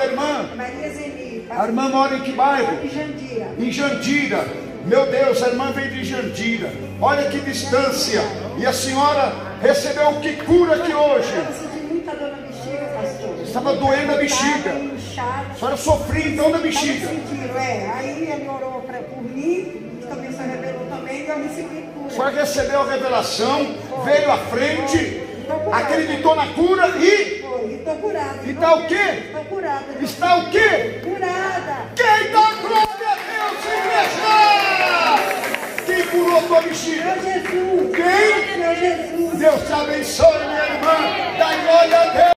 da irmã? Maria Zeni. A irmã mora em que bairro? Em Jandira. Em Jandira. Meu Deus, a irmã veio de Jandira. Olha que distância. E a senhora recebeu o que cura aqui hoje? Eu senti muita dor na bexiga, pastor. Estava doendo a bexiga. Inchada. A senhora sofria então da bexiga. Aí ele orou por mim, também se revelou também, e eu recebi cura. A senhora recebeu a revelação, veio à frente, acreditou na cura e... Foi, estou curada. E está o quê? Estou curada. Está o quê? Curada. Quem dá glória a Deus, igreja? Quem curou tua bexiga? Meu Jesus. Quem? Meu Jesus. Deus te abençoe, minha irmã. Dá glória a Deus.